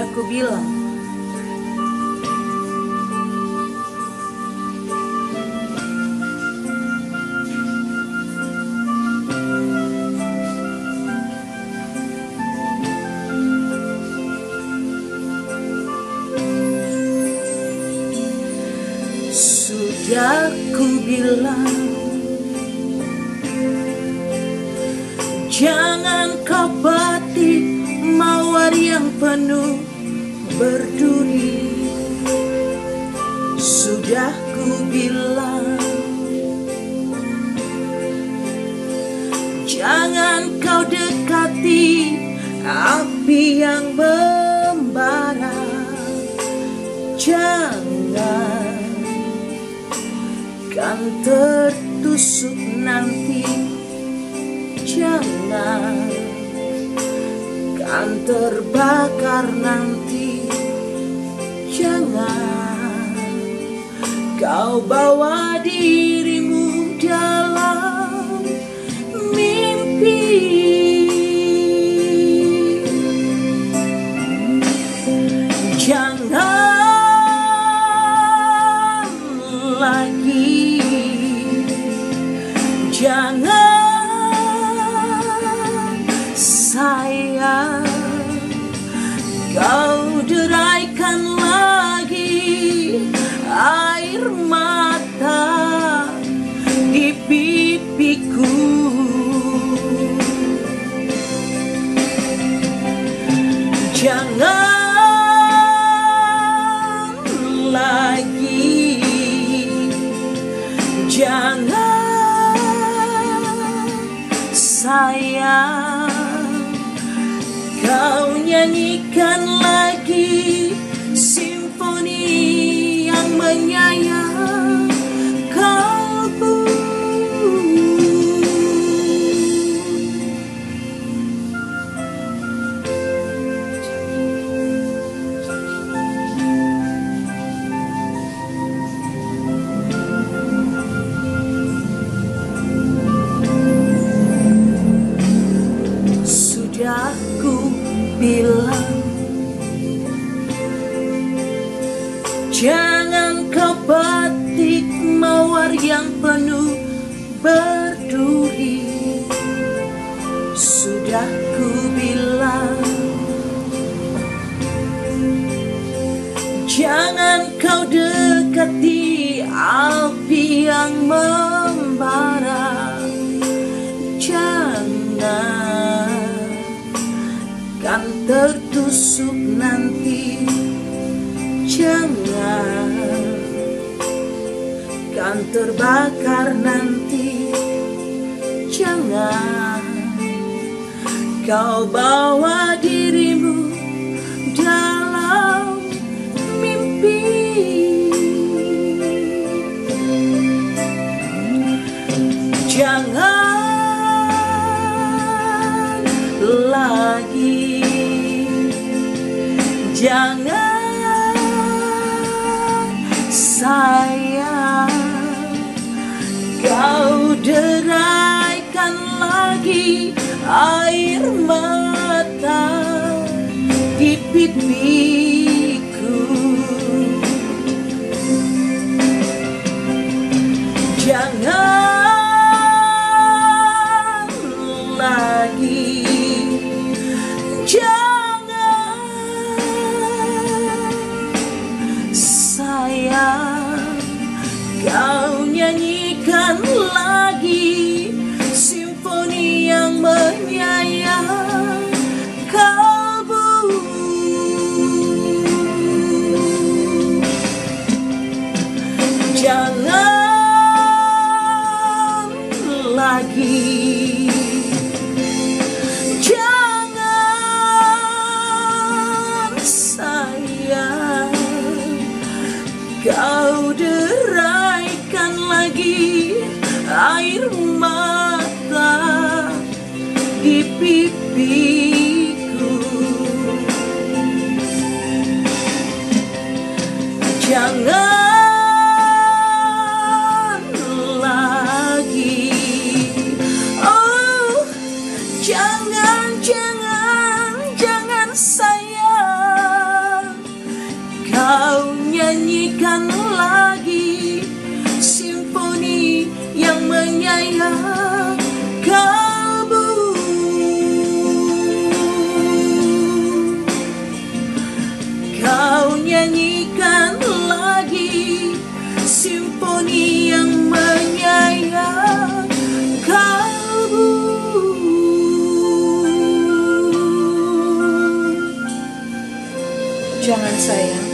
ku bilang, sudah ku bilang, jangan kau petik mawar yang penuh berduri. Sudah ku bilang, jangan kau dekati api yang membara. Jangan, kan tertusuk nanti. Jangan, kan terbakar nanti. Jangan kau bawa dirimu dalam mimpi. Jangan lagi, jangan sayang, kau deraikan lagi air mata di pipiku. Jangan lagi, jangan sayang, kau nyanyikan lagi simfoni yang menyayat kalbu. Sudah ku bilang, jangan kau petik mawar yang penuh berduri. Sudah ku bilang, jangan kau dekati api yang membara. Jangan, kan tertusuk nanti. Jangan, kan terbakar nanti. Jangan kau bawa dirimu dalam mimpi. Jangan lagi, jangan sayang, kau deraikan lagi air mata di pipiku. Jangan lagi, jangan sayang, kau nyanyikan lagi simfoni yang menyayat kalbu. Jangan lagi, jangan sayang, kau deraikan lagi air mata di pipiku. Jangan lagi, oh jangan, jangan, jangan sayang, nyanyikan lagi simfoni yang menyayat kalbu. Jangan sayang,